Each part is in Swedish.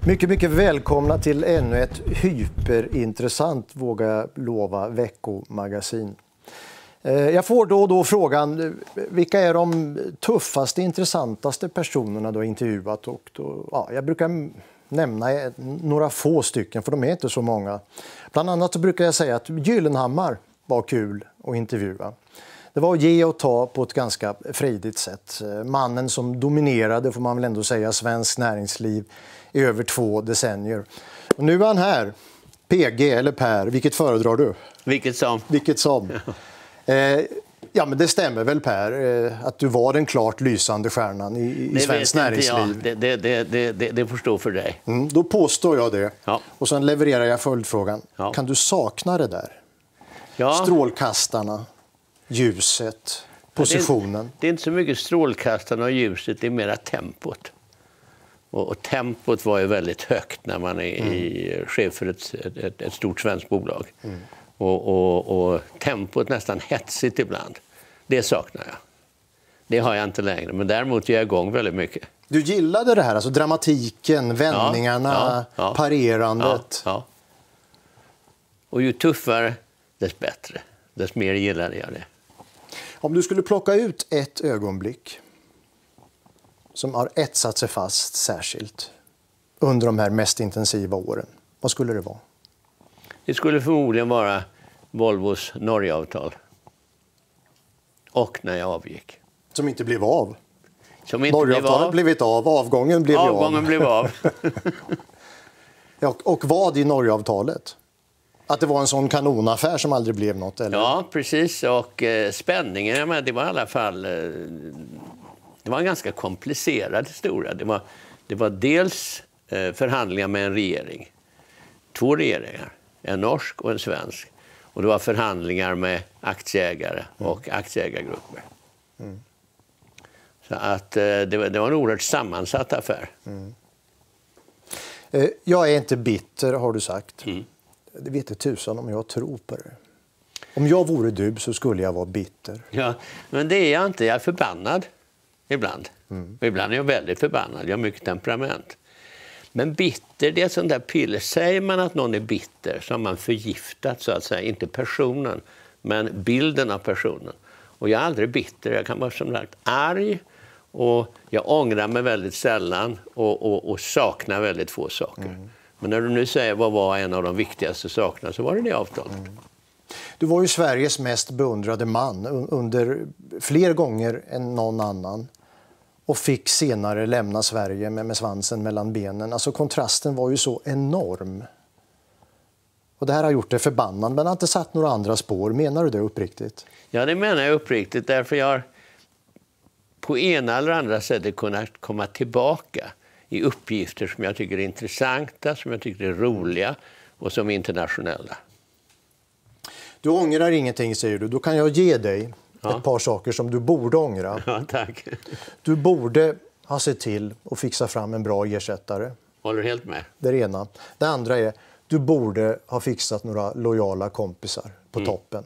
Mycket, mycket välkomna till ännu ett hyperintressant, vågar jag lova, veckomagasin. Jag får då och då frågan, vilka är de tuffaste, intressantaste personerna du har intervjuat? Och då, jag brukar nämna några få stycken, för de är inte så många. Bland annat så brukar jag säga att Gyllenhammar var kul att intervjua. Det var att ge och ta på ett ganska frejdigt sätt. Mannen som dominerade, får man väl ändå säga, svensk näringsliv i över 2 decennier. Och nu är han här. PG eller Per, vilket föredrar du? Vilket som. Ja, men det stämmer väl, Per, att du var den klart lysande stjärnan i svensk näringsliv. Det får stå för dig. Då påstår jag det. Ja. Och sen levererar jag följdfrågan. Ja. Kan du sakna det där? Ja. Strålkastarna, ljuset, positionen. Det är inte så mycket strålkastarna och ljuset, det är mera tempot. Och tempot var ju väldigt högt när man är chef för ett stort svenskt bolag. Och tempot nästan hetsigt ibland. Det saknar jag. Det har jag inte längre, men däremot ger jag igång väldigt mycket. Du gillade det här, alltså dramatiken, vändningarna, parerandet. Ja. Och ju tuffare, dess bättre. Dess mer gillade jag det. Om du skulle plocka ut ett ögonblick som har etsat sig fast särskilt under de här mest intensiva åren, vad skulle det vara? Det skulle förmodligen vara Volvos Norgeavtal. Och när jag avgick. Som inte blev av. Norgeavtalet blev inte av, avgången blev av. Avgången blev av. Ja, och vad i Norgeavtalet? Att det var en sån kanonaffär som aldrig blev något? Eller? Ja, precis. Och spänningen, men det var i alla fall... Det var en ganska komplicerad historia. Det var dels förhandlingar med en regering. 2 regeringar. En norsk och en svensk. Och det var förhandlingar med aktieägare och aktieägargrupper. Så att det var en oerhört sammansatt affär. Jag är inte bitter, har du sagt. Det vet inte tusan om jag tror på det. Om jag vore du så skulle jag vara bitter. Ja, men det är jag inte. Jag är förbannad ibland. Ibland är jag väldigt förbannad. Jag har mycket temperament. Men bitter, det är ett sånt där piller. Säger man att någon är bitter så har man förgiftat, så att säga. Inte personen, men bilden av personen. Och jag är aldrig bitter. Jag kan vara som sagt arg. Och jag ångrar mig väldigt sällan. Och saknar väldigt få saker. Men när du nu säger vad var en av de viktigaste sakerna, så var det avtalet. Du var ju Sveriges mest beundrade man under fler gånger än någon annan. Och fick senare lämna Sverige med svansen mellan benen. Alltså kontrasten var ju så enorm. Och det här har gjort det förbannad, men har inte satt några andra spår. Menar du det uppriktigt? Ja, det menar jag uppriktigt. Därför jag har på ena eller andra sättet kunnat komma tillbaka i uppgifter som jag tycker är intressanta, som jag tycker är roliga och som är internationella. Du ångrar ingenting, säger du. Då kan jag ge dig ett par saker som du borde ångra. Ja, tack. Du borde ha sett till att fixa fram en bra ersättare. Håller helt med. Det är det ena. Det andra är, du borde ha fixat några lojala kompisar på toppen.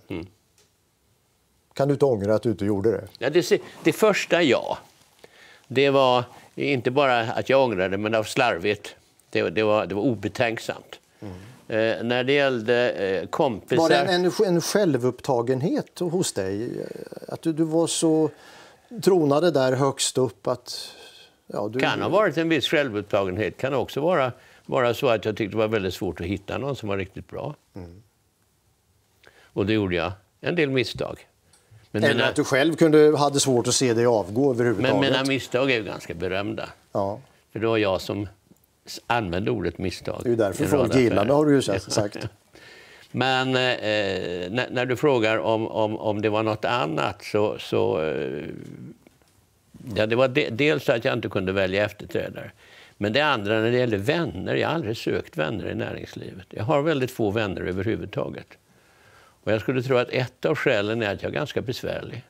Kan du inte ångra att du inte gjorde det? Ja, det första det var inte bara att jag ångrade, men det var slarvigt. Det var obetänksamt. När det gällde kompisar... Var det en självupptagenhet hos dig? Att du var så tronade där högst upp att... Ja, Kan ha varit en viss självupptagenhet. Kan också vara så att jag tyckte det var väldigt svårt att hitta någon som var riktigt bra. Och det gjorde jag. En del misstag. Eller att du själv hade svårt att se dig avgå överhuvudtaget. Men mina misstag är ju ganska berömda. Ja. För det var jag som använde ordet misstag. Det är ju därför folk gillar det, har du ju sagt. Men när du frågar om det var något annat det var dels att jag inte kunde välja efterträdare. Men det andra, när det gäller vänner, jag har aldrig sökt vänner i näringslivet. Jag har väldigt få vänner överhuvudtaget. Och jag skulle tro att ett av skälen är att jag är ganska besvärlig.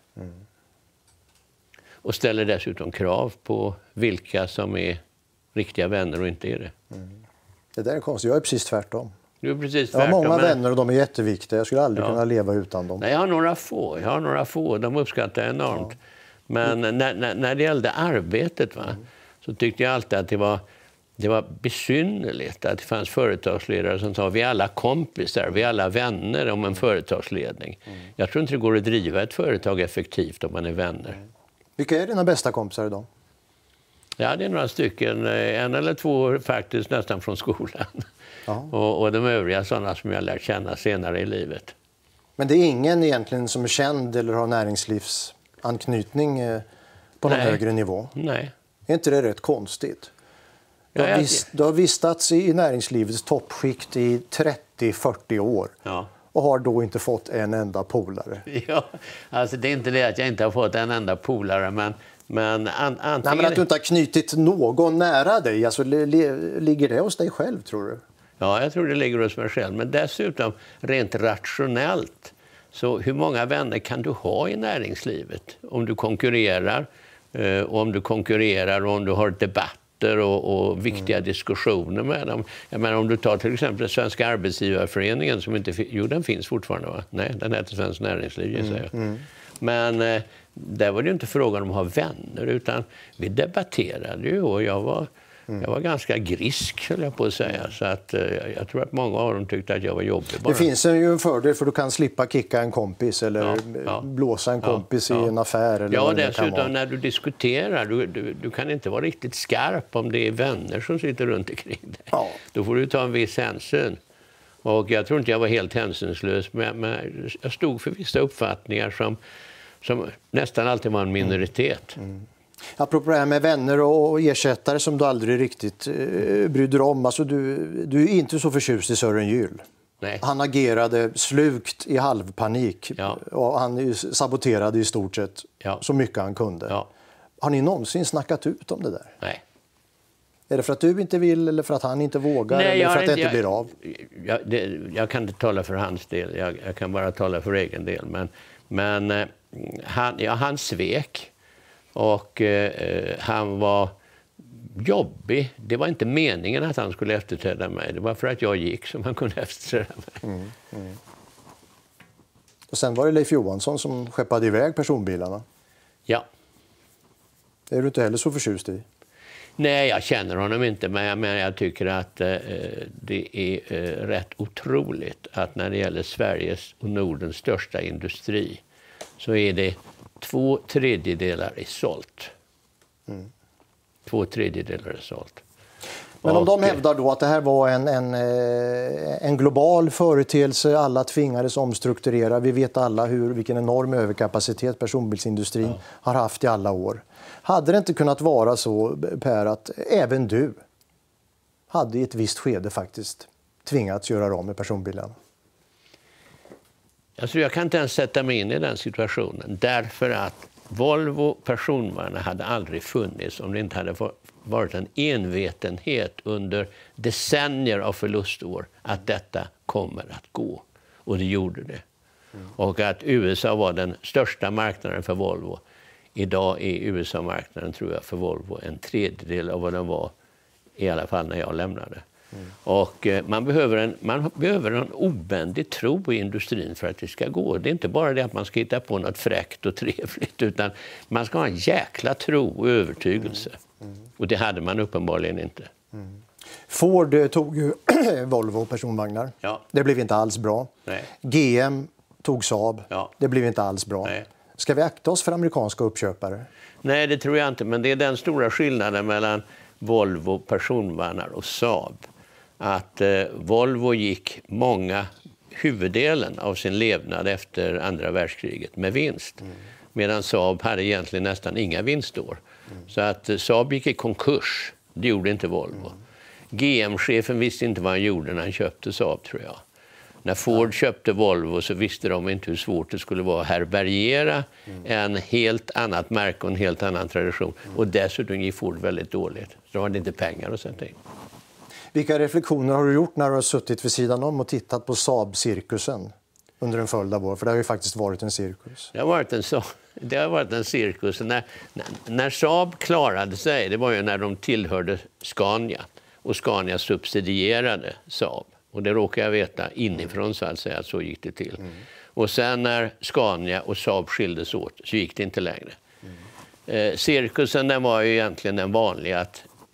Och ställer dessutom krav på vilka som är riktiga vänner och inte är det. Det där är konstigt. Jag är precis tvärtom. Du är precis jag har tvärtom. Många vänner och de är jätteviktiga. Jag skulle aldrig kunna leva utan dem. Nej, jag har några få. De uppskattar jag enormt. Men när det gällde arbetet så tyckte jag alltid att det var besynnerligt att det fanns företagsledare som sa vi är alla kompisar, vi är alla vänner om en företagsledning. Jag tror inte det går att driva ett företag effektivt om man är vänner. Vilka är dina bästa kompisar idag? Ja, det är några stycken, en eller två faktiskt nästan från skolan. Och de övriga sådana som jag lärt känna senare i livet. Men det är ingen egentligen som är känd eller har näringslivsanknytning på någon högre nivå? Nej. Är inte det rätt konstigt? Du har vistats i näringslivets toppskikt i 30-40 år och har då inte fått en enda polare. Ja, alltså det är inte det att jag inte har fått en enda polare, men antingen... Nej, men att du inte har knutit någon nära dig, alltså, ligger det hos dig själv, tror du? Ja, jag tror det ligger hos mig själv. Men dessutom, rent rationellt, så hur många vänner kan du ha i näringslivet? Om du konkurrerar, och om du har debatter och viktiga diskussioner med dem. Jag menar, om du tar till exempel Svenska arbetsgivarföreningen, som inte... Jo, den finns fortfarande, va? Nej, den heter Svenskt näringsliv, säger jag. Men där var det inte frågan om att ha vänner, utan vi debatterade ju, och jag var ganska grisk, höll jag på att säga. Så att jag tror att många av dem tyckte att jag var jobbig bara. Det finns ju en fördel, för du kan slippa kicka en kompis eller blåsa en kompis i en affär. Eller ja, dessutom när du diskuterar, du kan inte vara riktigt skarp om det är vänner som sitter runt omkring dig. Ja. Då får du ta en viss hänsyn. Och jag tror inte jag var helt hänsynslös, men jag stod för vissa uppfattningar som nästan alltid var en minoritet. Apropå det här med vänner och ersättare som du aldrig riktigt brydde dig om. Alltså du är inte så förtjust i Sören Gyll. Nej. Han agerade slukt i halvpanik och han saboterade i stort sett så mycket han kunde. Ja. Har ni någonsin snackat ut om det där? Nej. Är det för att du inte vill, eller för att han inte vågar, eller för att det inte blir av? Jag kan inte tala för hans del, jag kan bara tala för egen del. Men han svek. Och han var jobbig. Det var inte meningen att han skulle efterträda mig. Det var för att jag gick som han kunde efterträda mig. Och sen var det Leif Johansson som skeppade iväg personbilarna. Ja. Det är du inte heller så förtjust i? Nej, jag känner honom inte. Men jag tycker att det är rätt otroligt att när det gäller Sveriges och Nordens största industri så är det 2/3 är sålt. 2/3 är sålt. Men om de hävdar då att det här var en global företeelse, alla tvingades omstrukturera. Vi vet alla vilken enorm överkapacitet personbilsindustrin har haft i alla år. Hade det inte kunnat vara så, Per, att även du hade i ett visst skede faktiskt tvingats göra om med personbilarna? Alltså jag kan inte ens sätta mig in i den situationen, därför att Volvo personvagnar hade aldrig funnits om det inte hade varit en envetenhet under decennier av förlustår att detta kommer att gå. Och det gjorde det. Och att USA var den största marknaden för Volvo. Idag är USA-marknaden, tror jag, för Volvo 1/3 av vad den var, i alla fall när jag lämnade. Och man behöver en obändig tro i industrin för att det ska gå. Det är inte bara det att man ska hitta på något fräckt och trevligt, utan man ska ha en jäkla tro och övertygelse. Och det hade man uppenbarligen inte. Ford tog ju Volvo personvagnar. Ja. Det blev inte alls bra. Nej. GM tog Saab. Ja. Det blev inte alls bra. Nej. Ska vi akta oss för amerikanska uppköpare? Nej, det tror jag inte. Men det är den stora skillnaden mellan Volvo personvagnar och Saab. Att Volvo gick huvuddelen av sin levnad efter andra världskriget med vinst. Medan Saab hade egentligen nästan inga vinstår. Så att Saab gick i konkurs. Det gjorde inte Volvo. GM-chefen visste inte vad han gjorde när han köpte Saab, tror jag. När Ford köpte Volvo så visste de inte hur svårt det skulle vara att härbärgera en helt annat märke och en helt annan tradition. Och dessutom gick Ford väldigt dåligt. Så de hade inte pengar att sätta in. Vilka reflektioner har du gjort när du har suttit vid sidan om och tittat på Saab-cirkusen under en följd av år? För det har ju faktiskt varit en cirkus. Det har varit en cirkus. När Saab klarade sig, det var ju när de tillhörde Scania. Och Scania subsidierade Saab. Och det råkar jag veta inifrån, så att säga, att så gick det till. Och sen när Scania och Saab skildes åt så gick det inte längre. Cirkusen, den var ju egentligen den vanliga, att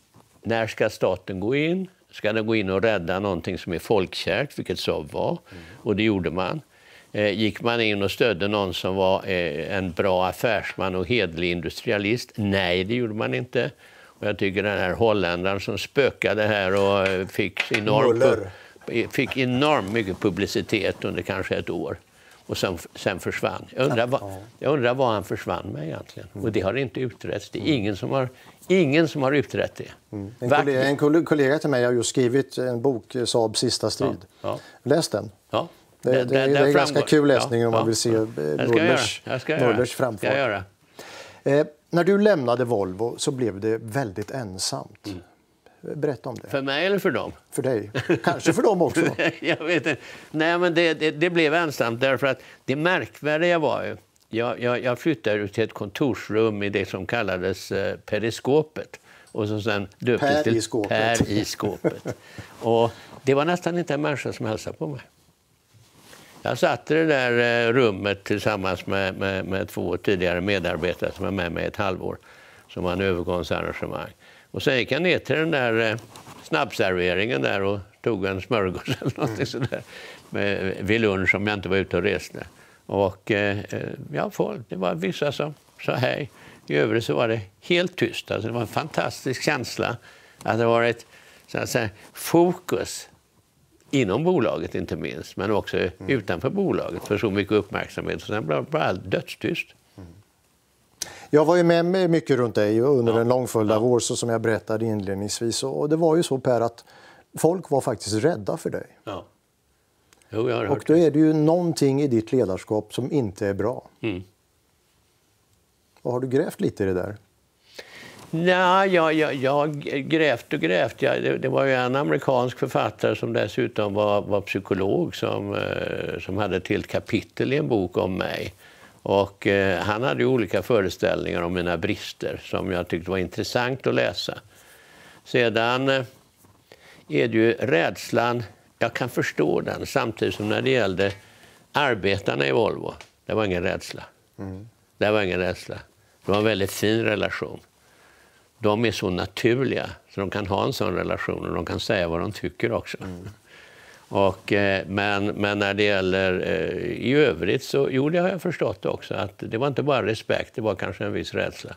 när ska staten gå in? Ska den gå in och rädda någonting som är folkkärt, vilket Saab var? Och det gjorde man. Gick man in och stödde någon som var en bra affärsman och hedlig industrialist? Nej, det gjorde man inte. Och jag tycker den här holländaren som spökade här och fick enormt mycket publicitet under kanske ett år. Och sen försvann. Jag undrar vad han försvann med egentligen. Och det har inte utretts. Det är ingen som har utrett det. En kollega till mig har just skrivit en bok, Saabs sista strid. Läs den. Ja. Det är ganska kul läsning om man vill se Möllers framfart. När du lämnade Volvo så blev det väldigt ensamt. Berätta om det. För mig eller för dem? För dig. Kanske för dem också. Jag vet inte. Nej, men det blev ensamt därför att det märkvärdiga var ju... Jag flyttade ut till ett kontorsrum i det som kallades periskopet. Och så sen döptes till periskopet. Och det var nästan inte en människa som hälsade på mig. Jag satt i det där rummet tillsammans med 2 tidigare medarbetare som var med mig ett halvår. Som var en övergångsarrangemang. Och sen gick jag ner till den där snabbserveringen där och tog en smörgås eller någonting sådär. Vid lunch om jag inte var ute och reste. Och det var vissa som sa hej. I övrigt så var det helt tyst. Alltså det var en fantastisk känsla att det var ett så att säga, fokus inom bolaget inte minst, men också utanför bolaget för så mycket uppmärksamhet. Så sen blev det bara dödstyst. Jag var ju med mycket runt dig under en lång följd av år, så som jag berättade inledningsvis. Och det var ju så, Per, att folk var faktiskt rädda för dig. Ja. Jo, jag har hört och då är det ju någonting i ditt ledarskap som inte är bra. Och har du grävt lite i det där? Nej, jag grävt. Det var ju en amerikansk författare som dessutom var psykolog som hade ett helt kapitel i en bok om mig. Och han hade ju olika föreställningar om mina brister som jag tyckte var intressant att läsa. Sedan är det ju rädslan, jag kan förstå den, samtidigt som när det gällde arbetarna i Volvo, det var ingen rädsla. Det var ingen rädsla. Det var en väldigt fin relation. De är så naturliga så de kan ha en sån relation och de kan säga vad de tycker också. Och, men när det gäller i övrigt så det har jag förstått också att det var inte bara respekt, det var kanske en viss rädsla.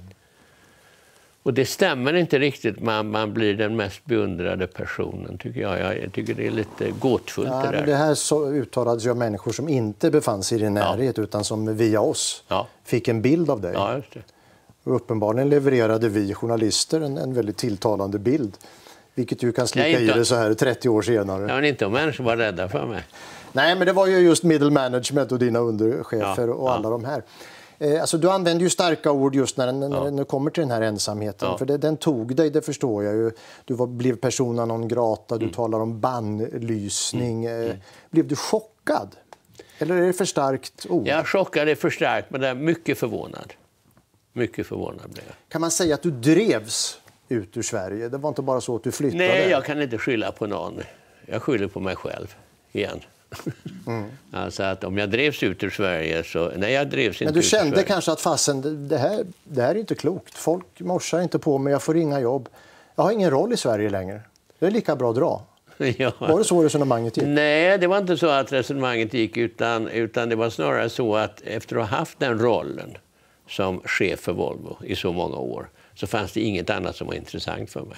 Och det stämmer inte riktigt, man blir den mest beundrade personen tycker jag. Jag tycker det är lite gåtfullt det där. Men det här så uttalades ju av människor som inte befann sig i din närhet utan som via oss fick en bild av dig. Ja, just det. Och uppenbarligen levererade vi journalister en väldigt tilltalande bild. Vilket du kan slicka i det så här 30 år senare. Ja, men inte om människor var rädda för mig. Nej, men det var ju just middle management och dina underchefer och alla de här. Alltså, du använder ju starka ord just när det kommer till den här ensamheten. För den tog dig, det förstår jag ju. Du blev persona non grata, du talar om bannlysning. Blev du chockad? Eller är det för starkt ord? Ja, chockad är för starkt, men det är mycket förvånad. Mycket förvånad blev jag. Kan man säga att du drevs ut ur Sverige? Det var inte bara så att du flyttade? Nej, jag kan inte skylla på någon. Jag skyller på mig själv igen. Alltså att om jag drevs ut ur Sverige så... Nej, jag drevs inte. Men du kände kanske att fasen, det här är inte klokt. Folk morsar inte på mig, jag får inga jobb. Jag har ingen roll i Sverige längre. Det är lika bra att dra. Ja. Var det så resonemanget gick? Nej, det var inte så att resonemanget gick utan det var snarare så att efter att ha haft den rollen som chef för Volvo i så många år så fanns det inget annat som var intressant för mig.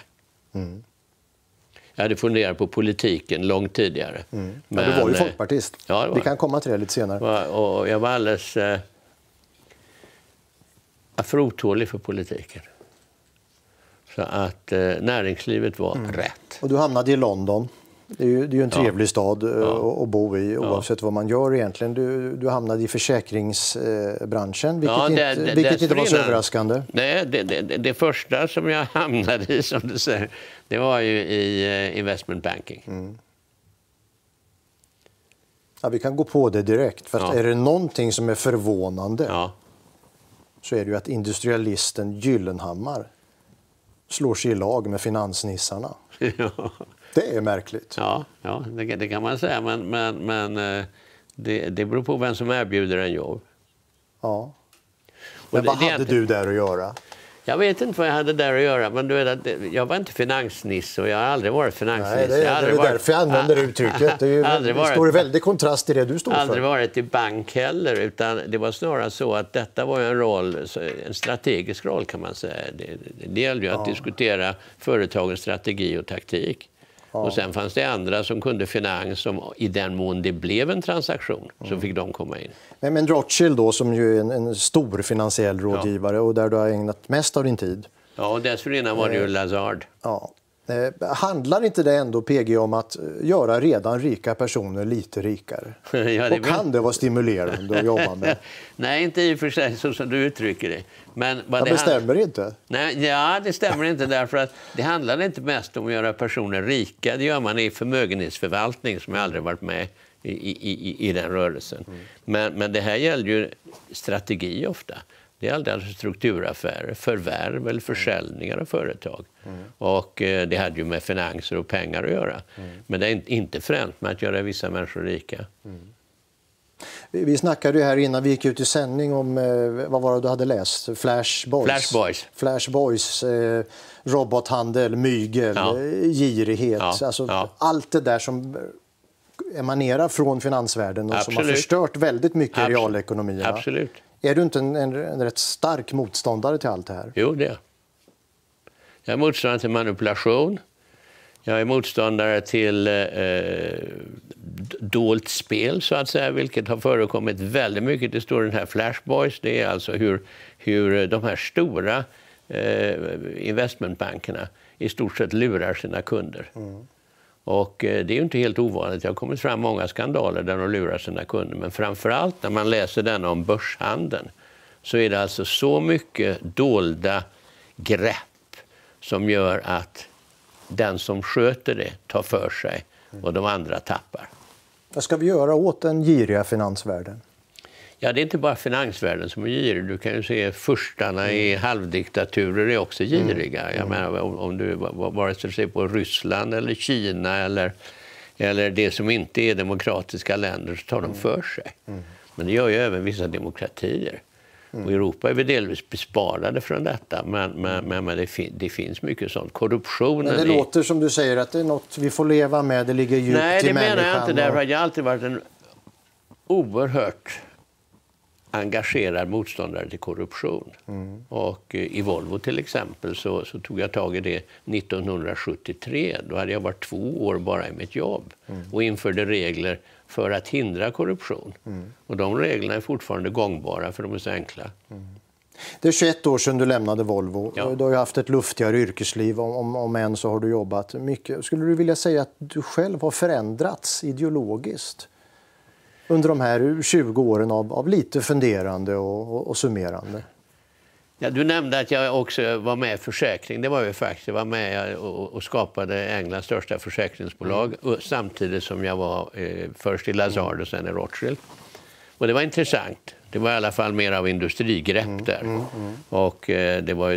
Jag hade funderat på politiken långt tidigare. Men du var ju folkpartist. Ja, vi kan komma till det lite senare. Och jag var alldeles för otålig för politiken. Så att näringslivet var rätt. Och du hamnade i London. Det är ju en trevlig stad att bo i oavsett vad man gör egentligen. Du hamnade i försäkringsbranschen, vilket inte var så överraskande. Nej, det första som jag hamnade i, som du säger, det var ju i investment banking. Ja, vi kan gå på det direkt. För är det någonting som är förvånande så är det ju att industrialisten Gyllenhammar slår sig i lag med finansnissarna. Det är märkligt. Ja, det kan man säga. Men det beror på vem som erbjuder en jobb. Ja. Men vad hade du där att göra? Jag vet inte vad jag hade där att göra, men du vet, jag var inte finansnisse och jag har aldrig varit finansnisse. Nej, det är därför jag använder uttrycket. Det står i väldigt kontrast till det du står för. Aldrig varit i bank heller, utan det var snarare så att detta var en roll, en strategisk roll kan man säga. Det gällde ju att diskutera företagens strategi och taktik. Ja. Och sen fanns det andra som kunde finans, som i den mån det blev en transaktion så fick de komma in. Men Rothschild då, som ju är en stor finansiell rådgivare och där du har ägnat mest av din tid. Ja, och dessförinnan var det ju Lazard. Ja. Handlar inte det ändå, PG, om att göra redan rika personer lite rikare? Ja, och kan det vara stimulerande att jobba med? Nej, inte i och för sig så som du uttrycker det. Men det stämmer inte. Nej, det stämmer inte, därför att det handlar inte mest om att göra personer rika. Det gör man i förmögenhetsförvaltning, som jag aldrig varit med i den rörelsen. Men det här gäller ju strategi ofta. Det är alltså strukturaffärer, förvärv eller försäljningar av företag. Och det hade ju med finanser och pengar att göra. Men det är inte främst med att göra vissa människor rika. Vi snackade ju här innan vi gick ut i sändning om vad var det du hade läst? Flash Boys, robothandel, mygel, girighet. Allt det där som emanerar från finansvärlden och som har förstört väldigt mycket i realekonomierna. Absolut. Är du inte en rätt stark motståndare till allt det här? Jo, det är. Jag är motståndare till manipulation. Jag är motståndare till dolt spel, så att säga, vilket har förekommit väldigt mycket. Det står den här Flash Boys. Det är alltså hur de här stora investmentbankerna i stort sett lurar sina kunder. Och det är ju inte helt ovanligt. Det har kommit fram många skandaler där de lurar sina kunder. Men framförallt när man läser den om börshandeln så är det alltså så mycket dolda grepp som gör att den som sköter det tar för sig och de andra tappar. Vad ska vi göra åt den giriga finansvärlden? Ja, det är inte bara finansvärlden som är girig. Du kan ju se furstarna i halvdiktaturer är också giriga. Jag menar, om du vare sig ser på Ryssland eller Kina eller det som inte är demokratiska länder, så tar de för sig. Men det gör ju även vissa demokratier. Och i Europa är vi delvis besparade från detta, men det finns mycket sånt. Korruptionen. Men det låter som du säger att det är något vi får leva med, det ligger djupt i människan. Nej, det menar jag inte. Därför att jag har alltid varit en oerhört engagerad motståndare till korruption. Och i Volvo till exempel så tog jag tag i det 1973. Då hade jag varit 2 år bara i mitt jobb och införde regler för att hindra korruption. Och de reglerna är fortfarande gångbara, för de är så enkla. Det är 21 år sedan du lämnade Volvo. Ja. Du har ju haft ett luftigare yrkesliv, om än så har du jobbat mycket. Skulle du vilja säga att du själv har förändrats ideologiskt under de här 20 åren av lite funderande och summerande? Ja, du nämnde att jag också var med i försäkring. Det var ju faktiskt. Jag var med och skapade Englands största försäkringsbolag samtidigt som jag var först i Lazard och sen i Rothschild. Och det var intressant. Det var i alla fall mer av industrigrepp där. Och det var ju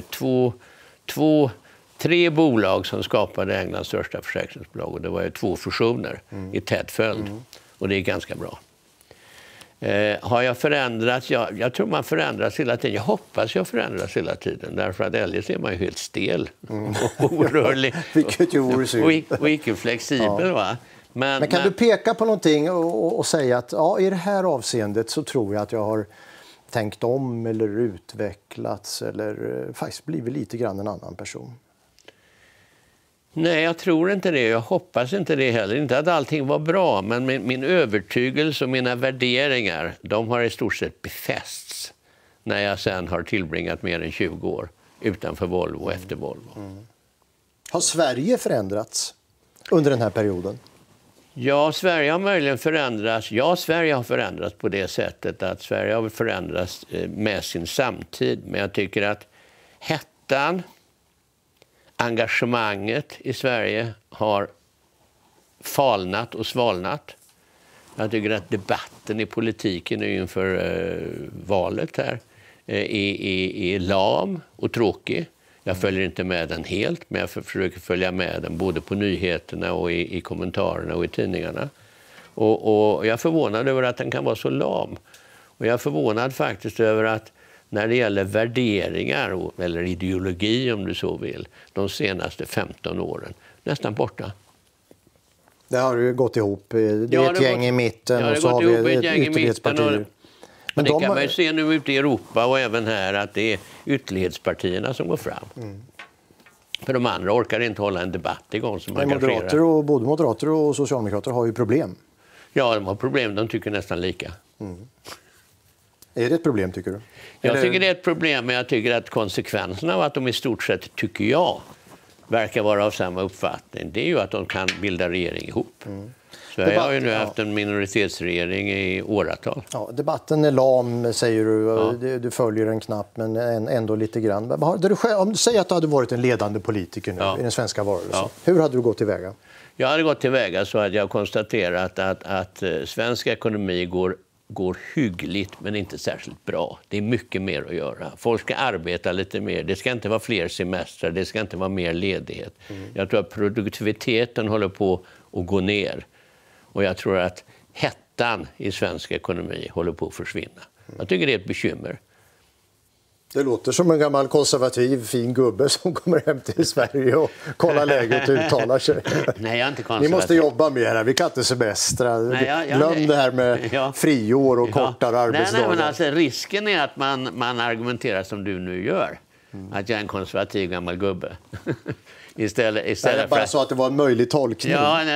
tre bolag som skapade Englands största försäkringsbolag. Och det var ju 2 fusioner i tät följd. Och det är ganska bra. Har jag förändrats? Jag tror man förändras hela tiden. Jag hoppas jag förändras hela tiden. Därför att eljest är man ju helt stel och orörlig. Vilket ju vore synd. Och icke flexibel, va? Men kan du peka på någonting och säga att i det här avseendet så tror jag att jag har tänkt om eller utvecklats eller faktiskt blivit lite grann en annan person? Nej, jag tror inte det. Jag hoppas inte det heller. Inte att allting var bra, men min övertygelse och mina värderingar, de har i stort sett befästs när jag sen har tillbringat mer än 20 år utanför Volvo och efter Volvo. Har Sverige förändrats under den här perioden? Ja, Sverige har möjligen förändrats. Ja, Sverige har förändrats på det sättet att Sverige har förändrats med sin samtid. Men jag tycker att hettan, engagemanget i Sverige har falnat och svalnat. Jag tycker att debatten i politiken inför valet här är lam och tråkig. Jag följer inte med den helt, men jag försöker följa med den både på nyheterna och i kommentarerna och i tidningarna. Och jag är förvånad över att den kan vara så lam. Och jag är förvånad faktiskt över att när det gäller värderingar eller ideologi om du så vill de senaste 15 åren nästan borta. Det har ju gått ihop. Det är ett gäng i mitten och så har vi ytterlighetspartier. Men det kan man ju se nu ute i Europa och även här att det är ytterlighetspartierna som går fram. För de andra orkar inte hålla en debatt igång som engagerar. Både moderater och socialdemokrater har ju problem. Ja, de har problem. De tycker nästan lika. Är det ett problem, tycker du? Jag tycker det är ett problem, men jag tycker att konsekvenserna av att de i stort sett, tycker jag, verkar vara av samma uppfattning, det är ju att de kan bilda regering ihop. Sverige har ju nu haft en minoritetsregering i åratal. Ja, debatten är lam, säger du. Ja. Du följer den knappt, men ändå lite grann. Om du säger att du hade varit en ledande politiker nu i den svenska varelsen, hur hade du gått tillväga? Jag hade gått tillväga så att jag konstaterat att svensk ekonomi går hyggligt men inte särskilt bra. Det är mycket mer att göra. Folk ska arbeta lite mer. Det ska inte vara fler semestrar, det ska inte vara mer ledighet. Jag tror att produktiviteten håller på att gå ner. Och jag tror att hettan i svensk ekonomi håller på att försvinna. Jag tycker det är ett bekymmer. Det låter som en gammal konservativ fin gubbe som kommer hem till Sverige och kollar läget och uttalar sig. Nej, jag är inte konservativ. Vi måste jobba mer här, vi kan inte semestra. Glöm det här med friår och kortare arbetsdagar. Nej, men alltså, risken är att man argumenterar som du nu gör. Att jag är en konservativ gammal gubbe. Istället bara så att det var en möjlig tolkning.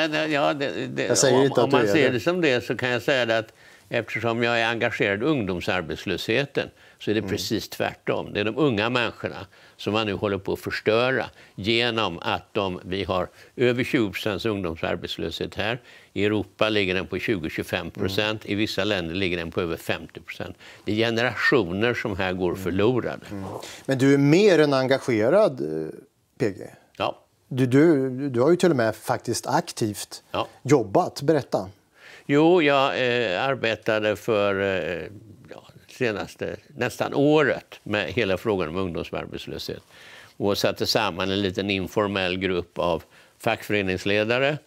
Jag säger inte om man ser det som det så kan jag säga det att eftersom jag är engagerad i ungdomsarbetslösheten så är det precis tvärtom. Det är de unga människorna som man nu håller på att förstöra genom att vi har över 20% ungdomsarbetslöshet här. I Europa ligger den på 20-25%. I vissa länder ligger den på över 50%. Det är generationer som här går förlorade. Men du är mer än engagerad, PG. Ja. Du har ju till och med faktiskt aktivt jobbat. Berätta. Jo, jag arbetade för senaste nästan året med hela frågan om ungdomsarbetslöshet. Och satte samman en liten informell grupp av fackföreningsledare,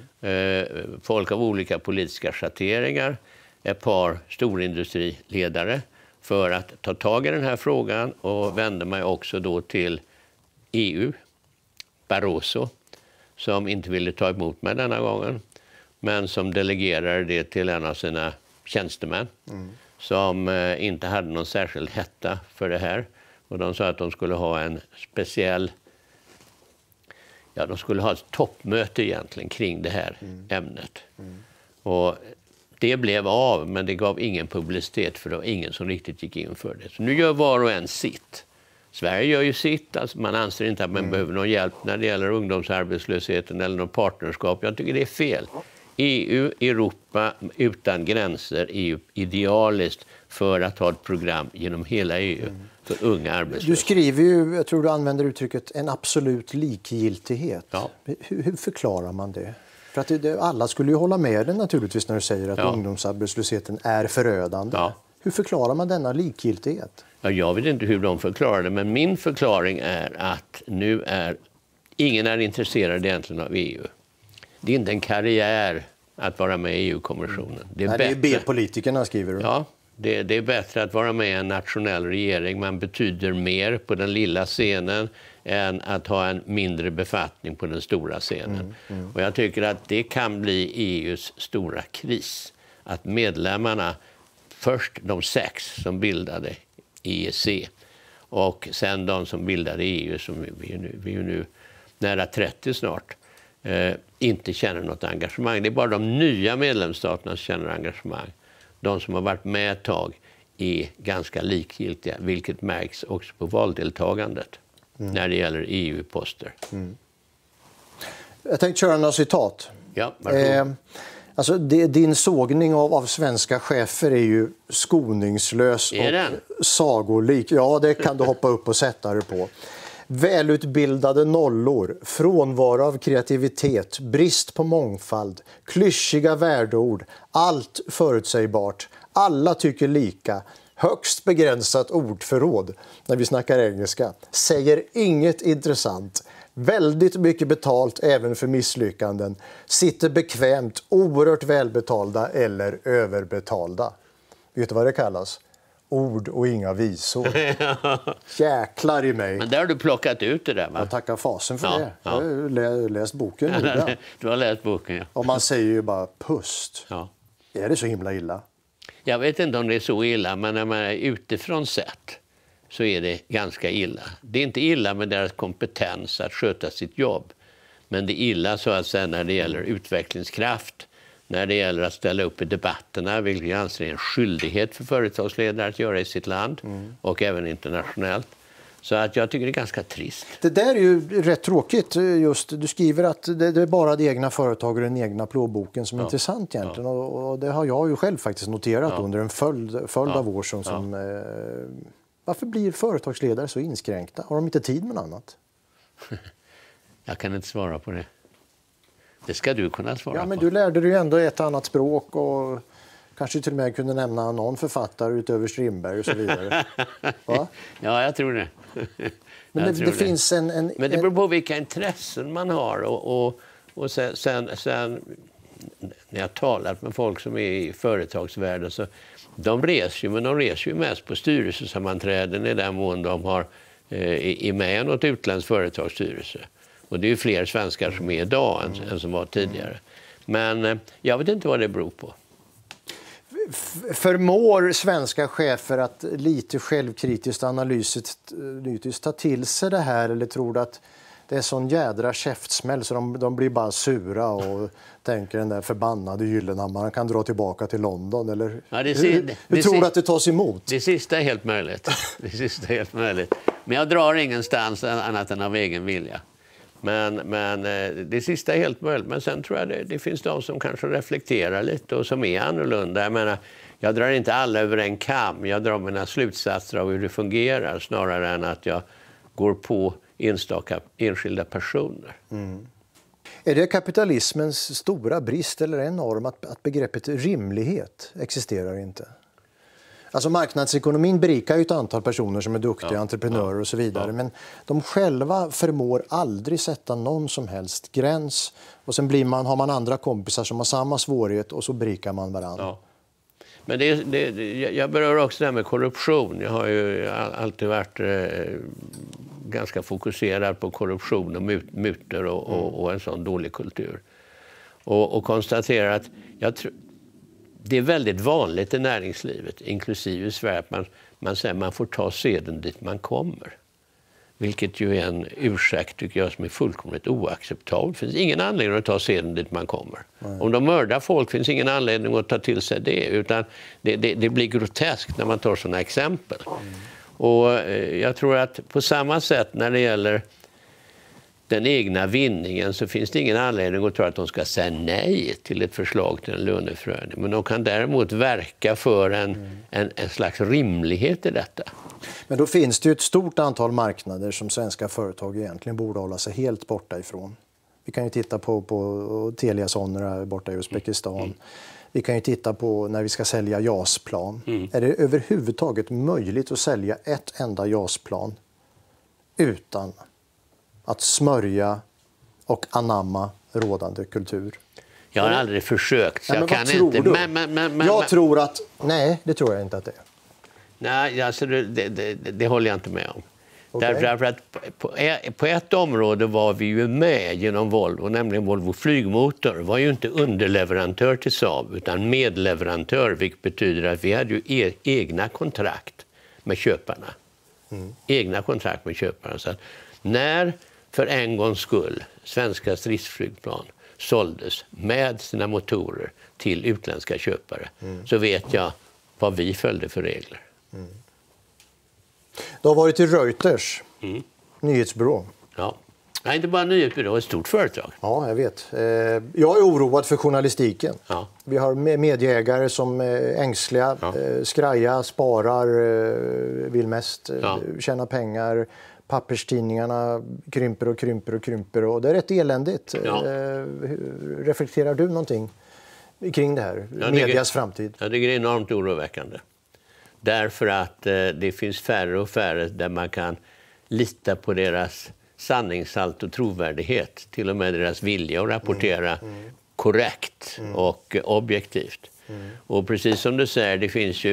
folk av olika politiska schatteringar, ett par storindustriledare för att ta tag i den här frågan och vände mig också då till EU, Barroso, som inte ville ta emot mig denna gången, men som delegerade det till en av sina tjänstemän som inte hade någon särskild hetta för det här. Och de sa att de skulle ha en speciell, de skulle ha ett toppmöte egentligen kring det här ämnet. Och det blev av, men det gav ingen publicitet för det var ingen som riktigt gick in för det. Så nu gör var och en sitt. Sverige gör ju sitt, alltså man anser inte att man behöver någon hjälp när det gäller ungdomsarbetslösheten eller någon partnerskap. Jag tycker det är fel. EU, Europa utan gränser är ju idealiskt för att ha ett program genom hela EU för unga arbetslösa. Du skriver ju, jag tror du använder uttrycket, en absolut likgiltighet. Ja. Hur förklarar man det? För att alla skulle ju hålla med dig naturligtvis när du säger att ungdomsarbetslösheten är förödande. Ja. Hur förklarar man denna likgiltighet? Ja, jag vet inte hur de förklarar det, men min förklaring är att nu är ingen är intresserad egentligen av EU. Det är inte en karriär att vara med i EU-kommissionen. Det är B-politikerna, skriver du. Ja, det är bättre att vara med i en nationell regering. Man betyder mer på den lilla scenen än att ha en mindre befattning på den stora scenen. Och jag tycker att det kan bli EUs stora kris. Att medlemmarna, först de 6 som bildade EEC och sen de som bildade EU, som vi är nu nära 30 snart, inte känner något engagemang. Det är bara de nya medlemsstaterna som känner engagemang. De som har varit med ett tag är ganska likgiltiga, vilket märks också på valdeltagandet när det gäller EU-poster. Jag tänkte köra några citat. Ja, alltså din sågning av svenska chefer är ju skoningslös och sagolik. Ja, det kan du hoppa upp och sätta dig på. Välutbildade nollor, frånvaro av kreativitet, brist på mångfald, klyschiga värdeord, allt förutsägbart, alla tycker lika, högst begränsat ordförråd när vi snackar engelska, säger inget intressant, väldigt mycket betalt även för misslyckanden, sitter bekvämt, oerhört välbetalda eller överbetalda. Vet du vad det kallas? ord och inga visor. Jäklar i mig. Men där har du plockat ut det där, va? Jag tackar fasen för Ja, det. ja. Jag har läst boken noga. Du har läst boken, ja. Och man säger ju bara pust. Ja. Är det så himla illa? Jag vet inte om det är så illa, men när man är utifrån sett så är det ganska illa. Det är inte illa med deras kompetens att sköta sitt jobb. Men det är illa så att säga när det gäller utvecklingskraft, när det gäller att ställa upp i debatterna, vilket jag anser är en skyldighet för företagsledare att göra i sitt land och även internationellt. Så att jag tycker det är ganska trist. Det där är ju rätt tråkigt. Just, du skriver att det är bara det egna företaget och den egna plånboken som är intressant egentligen. Och det har jag ju själv faktiskt noterat under en följd av år. Varför blir företagsledare så inskränkta? Har de inte tid med något annat? Jag kan inte svara på det. Det ska du kunna svara på. Men du lärde dig ju ändå ett annat språk och kanske till och med kunde nämna någon författare utöver Strindberg och så vidare. Va? Ja, jag tror det. Men det finns en... Men det beror på vilka intressen man har. Och sen när jag talat med folk som är i företagsvärlden så de reser ju mest på styrelsesammanträden i den mån de har är med i något utländskt företagsstyrelse. Och det är ju fler svenskar som är idag än som var tidigare. Men jag vet inte vad det beror på. Förmår svenska chefer att lite självkritiskt analytiskt ta till sig det här, eller tror du att det är sån jädra käftsmäll så de blir bara sura och tänker den där förbannade Gyllenhammar, man kan dra tillbaka till London, eller hur tror du att det tas emot? Det sista är helt möjligt. Men jag drar ingenstans annat än av egen vilja. Men det sista är helt möjligt. Men sen tror jag det finns de som kanske reflekterar lite och som är annorlunda. Jag menar, jag drar inte alla över en kam. Jag drar mina slutsatser av hur det fungerar snarare än att jag går på enskilda personer. Är det kapitalismens stora brist eller enorm att begreppet rimlighet existerar inte? Alltså marknadsekonomin berikar ju ett antal personer som är duktiga entreprenörer och så vidare. Men de själva förmår aldrig sätta någon som helst gräns. Och sen har man andra kompisar som har samma svårighet och så berikar man varandra. Ja. Men jag berör också det här med korruption. Jag har ju alltid varit ganska fokuserad på korruption och mutor och en sån dålig kultur. Och konstaterar att det är väldigt vanligt i näringslivet, inklusive i Sverige, att man säger att man får ta seden dit man kommer. Vilket ju är en ursäkt, tycker jag, som är fullkomligt oacceptabel. Det finns ingen anledning att ta seden dit man kommer. Om de mördar folk finns ingen anledning att ta till sig det. Utan det blir groteskt när man tar sådana exempel. Och jag tror att på samma sätt när det gäller den egna vinningen så finns det ingen anledning att tro att de ska säga nej till ett förslag till en löneförhöjning. Men de kan däremot verka för en slags rimlighet i detta. Men då finns det ju ett stort antal marknader som svenska företag egentligen borde hålla sig helt borta ifrån. Vi kan ju titta på Telia Sonera borta i Uzbekistan. Vi kan ju titta på när vi ska sälja JAS-plan. Är det överhuvudtaget möjligt att sälja ett enda JAS-plan utan att smörja och anamma rådande kultur? Jag har aldrig försökt, så nej, jag kan tror inte. Du? Jag tror att... Nej, det tror jag inte att det är. Nej, alltså det håller jag inte med om. Okay. Därför att på ett område var vi ju med genom Volvo, nämligen Volvo Flygmotor. Var ju inte underleverantör till Saab utan medleverantör, vilket betyder att vi hade ju egna kontrakt med köparna. Egna kontrakt med köparna. Så att när för en gångs skull svenska stridsflygplan såldes med sina motorer till utländska köpare så vet jag vad vi följde för regler. Du har varit i Reuters, nyhetsbyrå. Ja. Nej, inte bara nyhetsbyrå, ett stort företag. Ja, jag vet. Jag är oroad för journalistiken. Ja. Vi har medieägare som är ängsliga, skraja, sparar, vill mest tjäna pengar. Papperstidningarna krymper och det är rätt eländigt. Ja. Reflekterar du någonting kring det här? Medias framtid? Jag tycker det är enormt oroväckande. Därför att det finns färre och färre där man kan lita på deras sanningshalt och trovärdighet. Till och med deras vilja att rapportera korrekt och objektivt. Och precis som du säger, det finns ju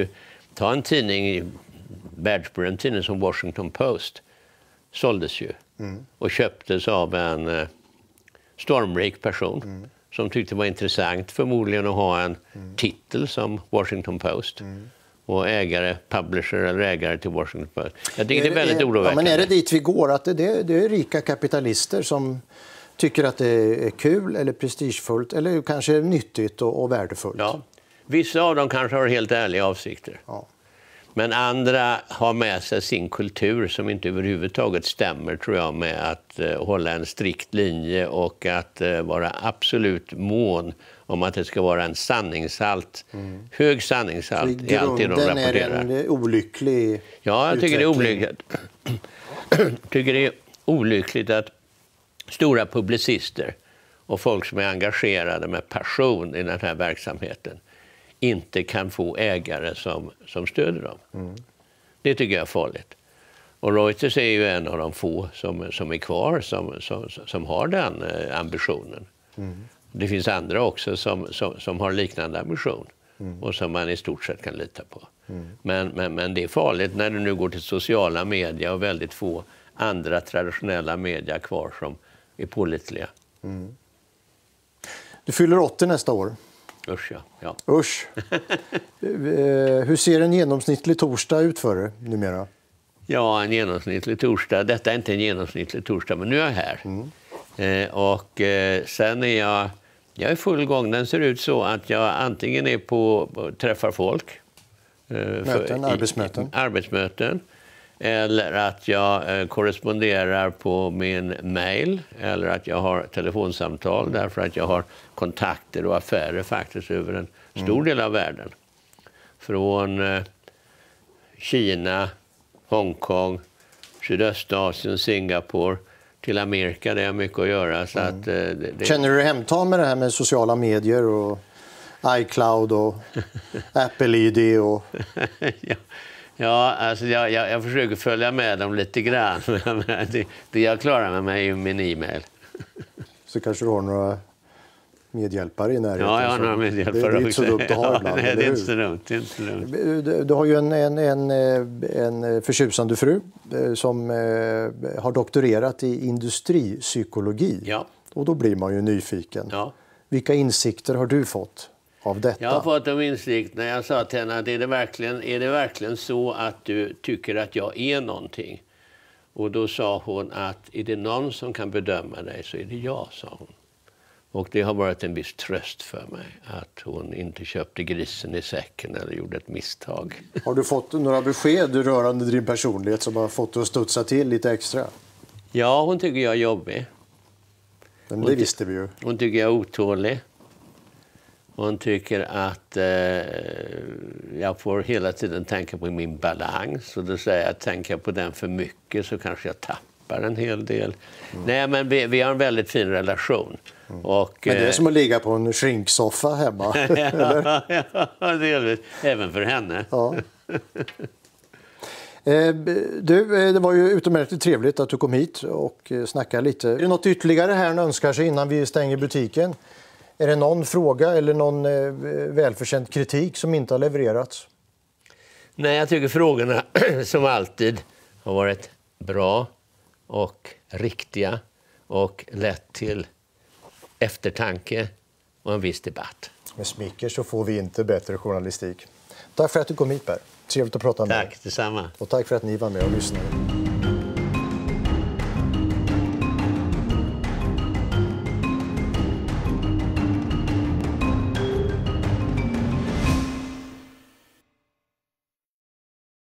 Ta en tidning, världsberömd tidning som Washington Post, såldes ju och köptes av en stormrik person som tyckte det var intressant förmodligen att ha en titel som Washington Post och publisher eller ägare till Washington Post. Jag tycker det är väldigt oroväckande. Ja, men är det dit vi går, att det är rika kapitalister som tycker att det är kul eller prestigefullt eller kanske nyttigt och värdefullt? Ja. Vissa av dem kanske har helt ärliga avsikter. Ja. Men andra har med sig sin kultur som inte överhuvudtaget stämmer, tror jag, med att hålla en strikt linje och att vara absolut mån om att det ska vara en sanningshalt, hög sanningshalt i allt det de rapporterar. Den är en olycklig Ja, jag tycker det är olyckligt. Tycker det är olyckligt att stora publicister och folk som är engagerade med passion i den här verksamheten inte kan få ägare som stöder dem. Det tycker jag är farligt. Och Reuters är ju en av de få som är kvar som har den ambitionen. Det finns andra också som har liknande ambition och som man i stort sett kan lita på. Men det är farligt när du nu går till sociala medier och väldigt få andra traditionella medier kvar som är pålitliga. Du fyller 80 nästa år. Usch, ja. Usch. Hur ser en genomsnittlig torsdag ut för dig numera? Ja, en genomsnittlig torsdag. Detta är inte en genomsnittlig torsdag, men nu är jag här. Sen är jag är full gång. Den ser ut så att jag antingen är på träffar folk. Arbetsmöten. Eller att jag korresponderar på min mail. Eller att jag har telefonsamtal därför att jag har kontakter och affärer faktiskt över en stor del av världen. Från Kina, Hongkong, Sydöstasien, Singapore till Amerika, där jag har mycket att göra. Så att, Känner du dig hemtam med det här med sociala medier och iCloud och Apple ID? Och... Ja, alltså jag försöker följa med dem lite grann. Det jag klarar med mig är ju min e-mail. Så kanske du har några medhjälpare i närheten? Ja, jag har några medhjälpare. Det är inte så dumt att ha ibland. Nej, det är inte så dumt. Du har ju en förtjusande fru som har doktorerat i industripsykologi. Ja. Och då blir man ju nyfiken. Ja. Vilka insikter har du fått av detta? Jag har fått en insikt när jag sa till henne att är det verkligen så att du tycker att jag är någonting? Och då sa hon att är det någon som kan bedöma dig så är det jag, sa hon. Och det har varit en viss tröst för mig att hon inte köpte grisen i säcken eller gjorde ett misstag. Har du fått några besked rörande din personlighet som har fått dig att studsa till lite extra? Ja, hon tycker jag är jobbig. Men det visste vi ju. Hon tycker jag är otålig. Hon tycker att jag får hela tiden tänka på min balans. Och då säger jag att tänker jag på den för mycket så kanske jag tappar en hel del. Nej, men vi har en väldigt fin relation. Och, men det är som att ligga på en skinksoffa hemma. Ja, delvis. Även för henne. Ja. Det var ju utomordentligt trevligt att du kom hit och snackade lite. Är det något ytterligare här ni önskar sig innan vi stänger butiken? Är det någon fråga eller någon välförtjänt kritik som inte har levererats? Nej, jag tycker frågorna som alltid har varit bra och riktiga och lett till eftertanke och en viss debatt. Med smicker så får vi inte bättre journalistik. Tack för att du kom hit, Per. Trevligt att prata med dig. Tack, detsamma. Och tack för att ni var med och lyssnade.